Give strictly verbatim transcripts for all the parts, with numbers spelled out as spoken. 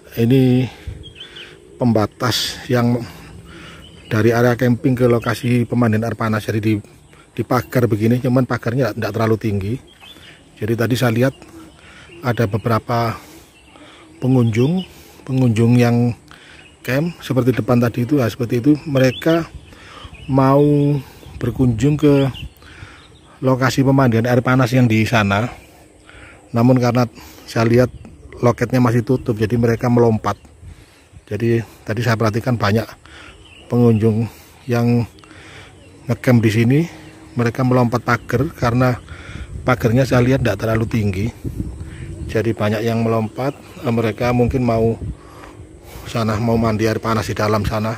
ini pembatas yang dari area camping ke lokasi pemandian air panas. Jadi di, di pagar begini, cuman pagarnya tidak terlalu tinggi. Jadi tadi saya lihat ada beberapa pengunjung pengunjung yang camp seperti depan tadi itu, ya, seperti itu mereka mau berkunjung ke lokasi pemandian air panas yang di sana. Namun karena saya lihat loketnya masih tutup, jadi mereka melompat. Jadi tadi saya perhatikan banyak pengunjung yang ngecamp di sini, mereka melompat pagar karena pagarnya saya lihat tidak terlalu tinggi. Jadi banyak yang melompat, mereka mungkin mau sana mau mandi air panas di dalam sana.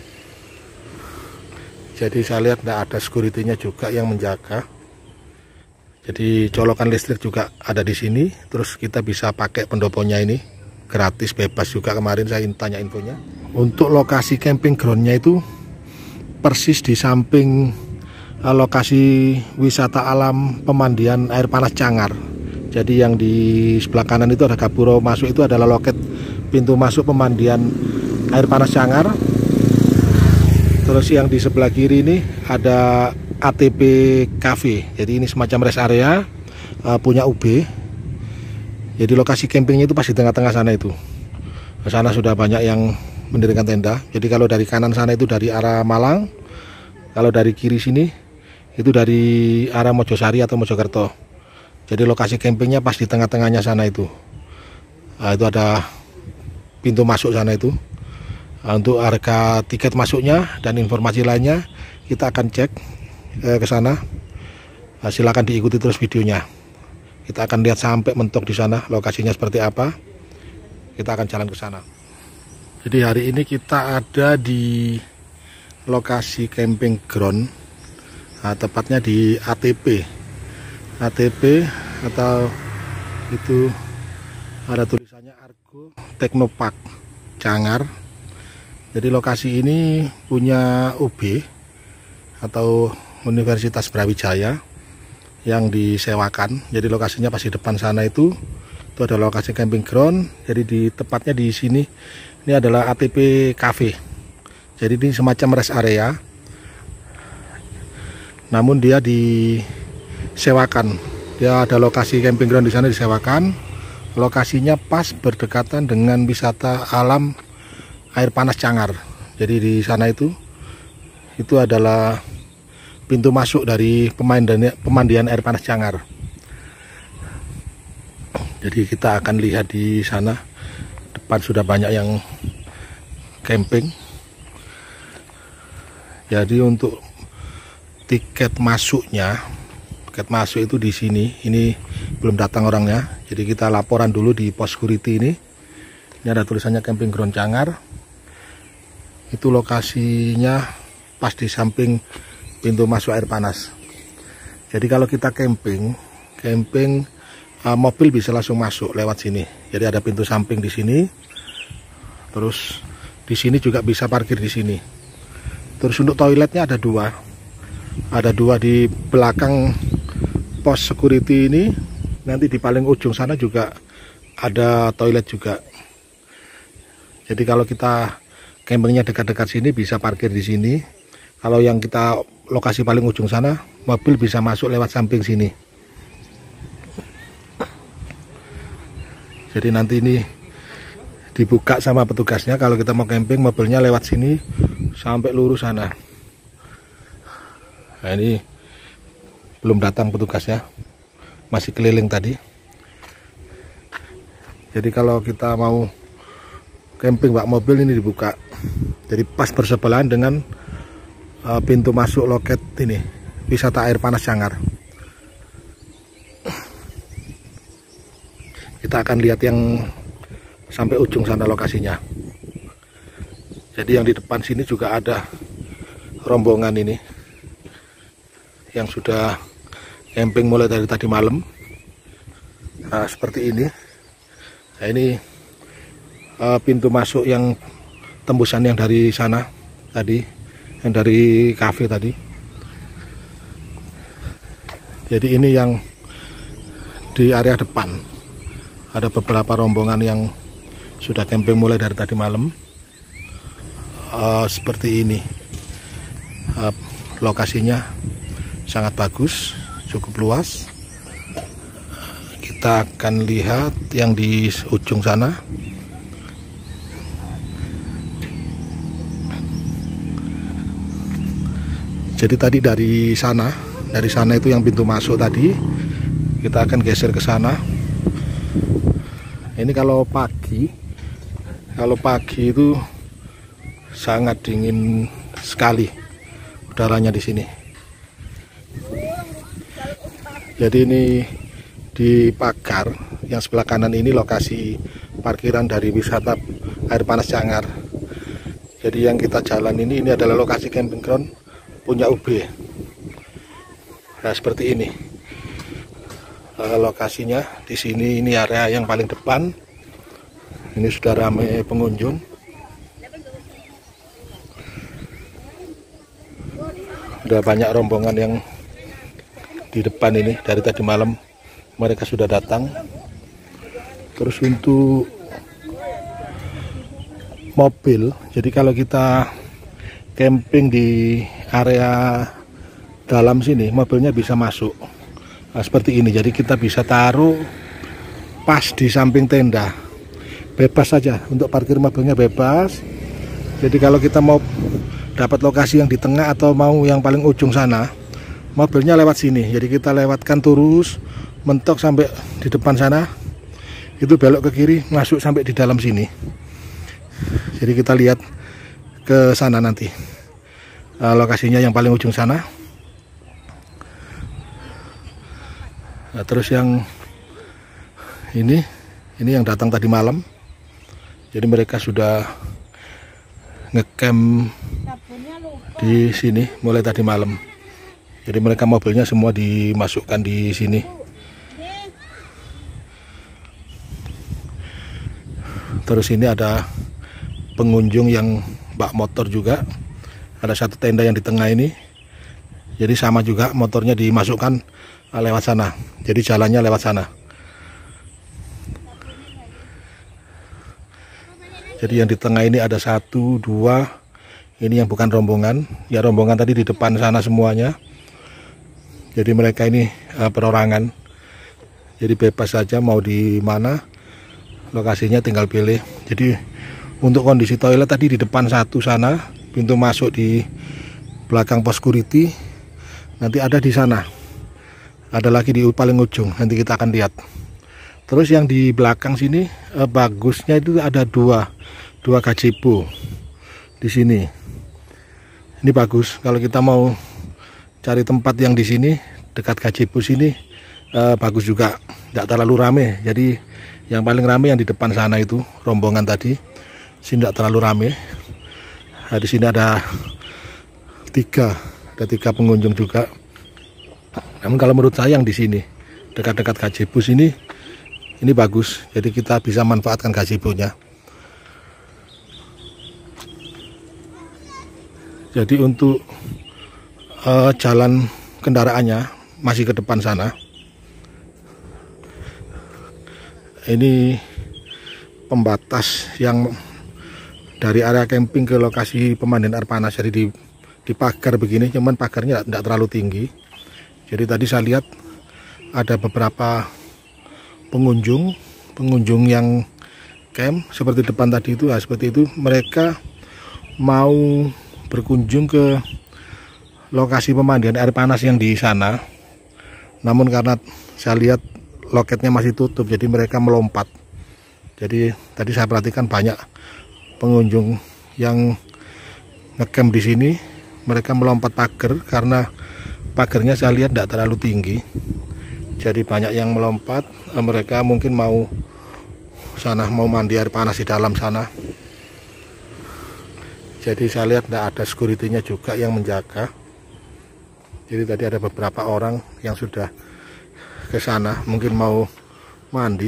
Jadi saya lihat tidak ada security-nya juga yang menjaga. Jadi colokan listrik juga ada di sini. Terus kita bisa pakai pendoponya ini gratis, bebas juga. Kemarin saya tanya infonya. Untuk lokasi camping groundnya itu persis di samping lokasi wisata alam pemandian air panas Cangar. Jadi yang di sebelah kanan itu ada gapuro masuk, itu adalah loket pintu masuk pemandian air panas Cangar. Terus yang di sebelah kiri ini ada A T P Cafe. Jadi ini semacam rest area uh, punya U B. Jadi lokasi campingnya itu pas di tengah-tengah sana itu. Di sana sudah banyak yang mendirikan tenda. Jadi kalau dari kanan sana itu dari arah Malang, kalau dari kiri sini itu dari arah Mojosari atau Mojokerto. Jadi lokasi campingnya pas di tengah-tengahnya sana itu. Nah, itu ada pintu masuk sana itu. Nah, untuk harga tiket masuknya dan informasi lainnya kita akan cek eh, ke sana. Nah, silakan diikuti terus videonya. Kita akan lihat sampai mentok di sana lokasinya seperti apa. Kita akan jalan ke sana. Jadi hari ini kita ada di lokasi camping ground. Nah, tepatnya di A T P. A T P atau itu ada tulisannya Argo Teknopark Cangar. Jadi lokasi ini punya U B atau Universitas Brawijaya yang disewakan. Jadi lokasinya pas di depan sana itu itu adalah lokasi camping ground. Jadi di tepatnya di sini ini adalah A T P Cafe. Jadi ini semacam rest area. Namun dia disewakan. Dia ada lokasi camping ground di sana disewakan. Lokasinya pas berdekatan dengan wisata alam air panas Cangar. Jadi di sana itu itu adalah pintu masuk dari pemandian, pemandian air panas Cangar. Jadi kita akan lihat di sana depan sudah banyak yang camping. Jadi untuk tiket masuknya, tiket masuk itu di sini. Ini belum datang orangnya. Jadi kita laporan dulu di pos security ini. Ini ada tulisannya camping ground Cangar. Itu lokasinya pas di samping pintu masuk air panas. Jadi kalau kita camping, camping uh, mobil bisa langsung masuk lewat sini. Jadi ada pintu samping di sini. Terus di sini juga bisa parkir di sini. Terus untuk toiletnya ada dua. Ada dua di belakang pos security ini. Nanti di paling ujung sana juga ada toilet juga. Jadi kalau kita campingnya dekat-dekat sini bisa parkir di sini. Kalau yang kita lokasi paling ujung sana, mobil bisa masuk lewat samping sini. Jadi nanti ini dibuka sama petugasnya. Kalau kita mau camping, mobilnya lewat sini sampai lurus sana. Nah, ini belum datang petugasnya, masih keliling tadi. Jadi kalau kita mau camping bak mobil ini dibuka. Jadi pas bersebelahan dengan uh, pintu masuk loket ini wisata air panas Cangar. Kita akan lihat yang sampai ujung sana lokasinya. Jadi yang di depan sini juga ada rombongan ini yang sudah camping mulai dari tadi malam. Nah, seperti ini. Nah, ini uh, pintu masuk yang tembusan yang dari sana tadi, yang dari kafe tadi. Jadi ini yang di area depan ada beberapa rombongan yang sudah camping mulai dari tadi malam. Uh, seperti ini uh, lokasinya sangat bagus, cukup luas. Kita akan lihat yang di ujung sana. Jadi tadi dari sana, dari sana itu yang pintu masuk tadi. Kita akan geser ke sana. Ini kalau pagi, kalau pagi itu sangat dingin sekali udaranya di sini. Jadi ini di pagar yang sebelah kanan ini lokasi parkiran dari wisata air panas Cangar. Jadi yang kita jalan ini ini adalah lokasi camping ground punya U B. Nah, seperti ini. Lokasinya di sini, ini area yang paling depan. Ini sudah ramai pengunjung. Udah banyak rombongan yang di depan ini dari tadi malam mereka sudah datang. Terus untuk mobil, jadi kalau kita camping di area dalam sini mobilnya bisa masuk. Nah, seperti ini, jadi kita bisa taruh pas di samping tenda, bebas saja untuk parkir mobilnya, bebas. Jadi kalau kita mau dapat lokasi yang di tengah atau mau yang paling ujung sana, mobilnya lewat sini. Jadi kita lewatkan terus mentok sampai di depan sana, itu belok ke kiri masuk sampai di dalam sini. Jadi kita lihat ke sana nanti, uh, lokasinya yang paling ujung sana. Nah, terus yang ini ini yang datang tadi malam, jadi mereka sudah ngecamp di sini mulai tadi malam. Jadi mereka mobilnya semua dimasukkan di sini. Terus ini ada pengunjung yang bak motor juga. Ada satu tenda yang di tengah ini. Jadi sama juga motornya dimasukkan lewat sana. Jadi jalannya lewat sana. Jadi yang di tengah ini ada satu, dua. Ini yang bukan rombongan, ya rombongan tadi di depan sana semuanya. Jadi mereka ini uh, perorangan. Jadi bebas saja mau di mana, lokasinya tinggal pilih. Jadi untuk kondisi toilet tadi di depan satu sana, pintu masuk di belakang pos security. Nanti ada di sana, ada lagi di paling ujung. Nanti kita akan lihat. Terus yang di belakang sini uh, bagusnya itu ada dua, dua gazebo di sini. Ini bagus kalau kita mau cari tempat yang di sini dekat gazebo sini, eh, bagus juga, tidak terlalu rame. Jadi yang paling rame yang di depan sana itu rombongan tadi, sini tidak terlalu rame. Nah, di sini ada tiga, ada tiga pengunjung juga. Namun kalau menurut saya yang di sini dekat-dekat gazebo sini ini bagus. Jadi kita bisa manfaatkan gazebonya. Jadi untuk uh, jalan kendaraannya masih ke depan sana. Ini pembatas yang dari area camping ke lokasi pemandian air panas. Jadi di, di pagar begini, cuman pagarnya tidak terlalu tinggi. Jadi tadi saya lihat ada beberapa pengunjung, pengunjung yang camp seperti depan tadi itu, nah, seperti itu mereka mau berkunjung ke lokasi pemandian air panas yang di sana. Namun karena saya lihat loketnya masih tutup, jadi mereka melompat. Jadi tadi saya perhatikan banyak pengunjung yang ngecamp di sini, mereka melompat pagar karena pagarnya saya lihat tidak terlalu tinggi. Jadi banyak yang melompat, mereka mungkin mau sana mau mandi air panas di dalam sana. Jadi saya lihat tidak ada security-nya juga yang menjaga. Jadi tadi ada beberapa orang yang sudah ke sana, mungkin mau mandi.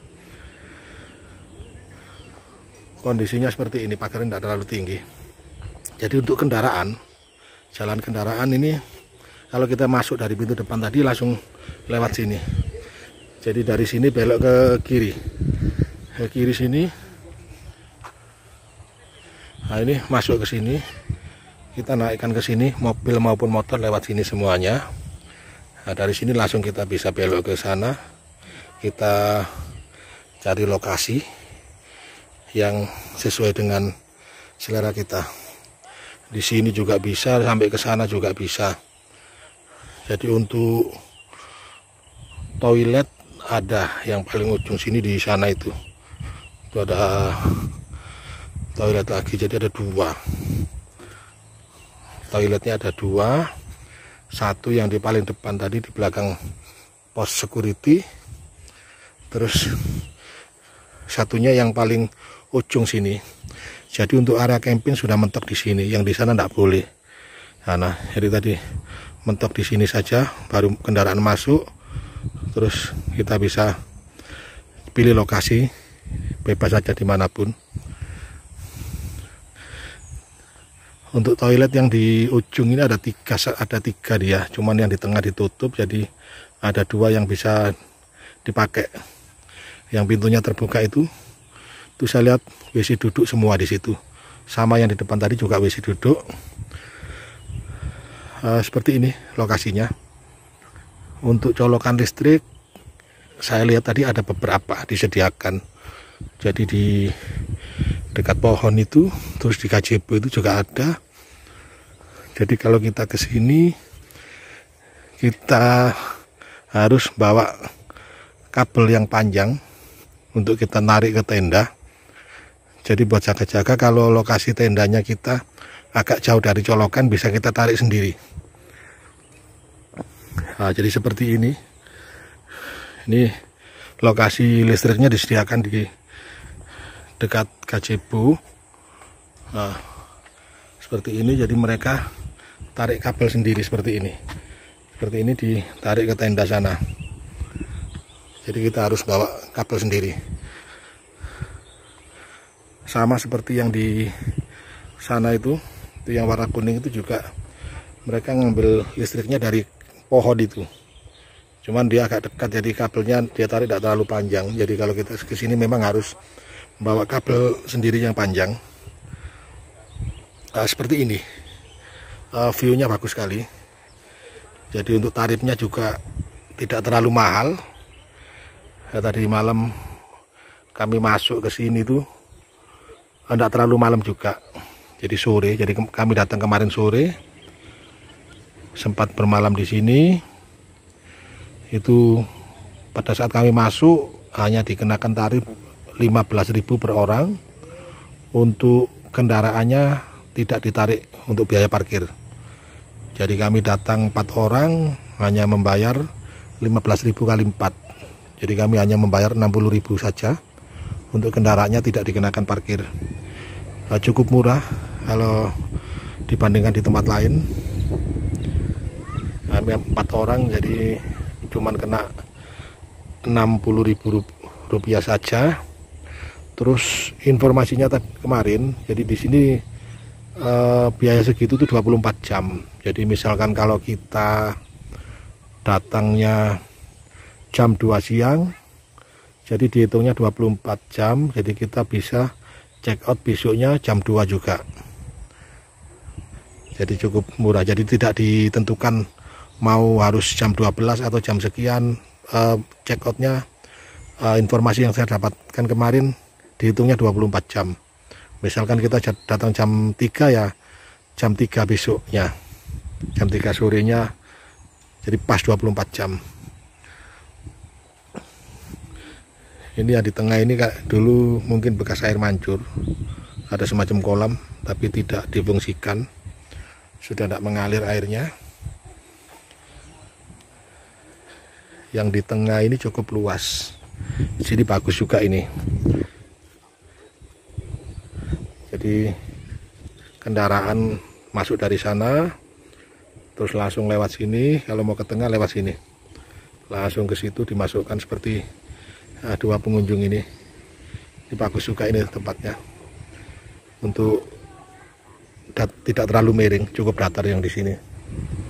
Kondisinya seperti ini, pagarnya tidak terlalu tinggi. Jadi untuk kendaraan, jalan kendaraan ini, kalau kita masuk dari pintu depan tadi langsung lewat sini. Jadi dari sini belok ke kiri, ke kiri sini Nah ini masuk ke sini, kita naikkan ke sini, mobil maupun motor lewat sini semuanya. Nah dari sini langsung kita bisa belok ke sana, kita cari lokasi yang sesuai dengan selera kita. Di sini juga bisa, sampai ke sana juga bisa. Jadi untuk toilet ada yang paling ujung sini, di sana itu. Itu ada toilet lagi, jadi ada dua. Toiletnya ada dua. Satu yang di paling depan tadi di belakang pos security. Terus satunya yang paling ujung sini. Jadi untuk area camping sudah mentok di sini, yang di sana tidak boleh. Nah, jadi tadi mentok di sini saja, baru kendaraan masuk. Terus kita bisa pilih lokasi, bebas saja dimanapun. Untuk toilet yang di ujung ini ada tiga, ada tiga dia, cuman yang di tengah ditutup, jadi ada dua yang bisa dipakai. Yang pintunya terbuka itu, itu saya lihat W C duduk semua di situ. Sama yang di depan tadi juga W C duduk. Uh, seperti ini lokasinya. Untuk colokan listrik, saya lihat tadi ada beberapa disediakan. Jadi di dekat pohon itu, terus di gazebo itu juga ada. Jadi kalau kita ke sini, kita harus bawa kabel yang panjang untuk kita narik ke tenda. Jadi buat jaga-jaga kalau lokasi tendanya kita agak jauh dari colokan, bisa kita tarik sendiri. Nah, jadi seperti ini. Ini lokasi listriknya disediakan di dekat gazebo. Nah, seperti ini, jadi mereka tarik kabel sendiri seperti ini. Seperti ini ditarik ke tenda sana. Jadi kita harus bawa kabel sendiri. Sama seperti yang di sana itu, itu yang warna kuning itu juga mereka ngambil listriknya dari pohon itu. Cuman dia agak dekat, jadi kabelnya dia tarik tidak terlalu panjang. Jadi kalau kita ke sini memang harus bawa kabel sendiri yang panjang. Nah, seperti ini. Uh, view-nya bagus sekali. Jadi untuk tarifnya juga tidak terlalu mahal. Ya, tadi malam kami masuk ke sini tuh tidak terlalu malam juga. Jadi sore. Jadi kami datang kemarin sore. Sempat bermalam di sini. Itu pada saat kami masuk hanya dikenakan tarif lima belas ribu per orang. Untuk kendaraannya tidak ditarik untuk biaya parkir. Jadi kami datang empat orang hanya membayar lima belas ribu kali empat. Jadi kami hanya membayar enam puluh ribu saja. Untuk kendaraannya tidak dikenakan parkir. Nah, cukup murah kalau dibandingkan di tempat lain. Kami empat orang jadi cuman kena enam puluh ribu rupiah saja. Terus informasinya tadi kemarin, jadi di sini eh, biaya segitu tuh dua puluh empat jam. Jadi misalkan kalau kita datangnya jam dua siang, jadi dihitungnya dua puluh empat jam. Jadi kita bisa check out besoknya jam dua juga. Jadi cukup murah. Jadi tidak ditentukan mau harus jam dua belas atau jam sekian. uh, check outnya, uh, informasi yang saya dapatkan kemarin dihitungnya dua puluh empat jam. Misalkan kita datang jam tiga, ya jam tiga besoknya, jam tiga sorenya, jadi pas dua puluh empat jam. Ini yang di tengah ini kak, dulu mungkin bekas air mancur, ada semacam kolam tapi tidak difungsikan, sudah tidak mengalir airnya. Yang di tengah ini cukup luas, di sini bagus juga ini. Jadi kendaraan masuk dari sana, terus langsung lewat sini. Kalau mau ke tengah lewat sini, langsung ke situ dimasukkan seperti nah, dua pengunjung ini. Ini bagus juga ini tempatnya. Untuk dat, tidak terlalu miring, cukup datar yang di sini.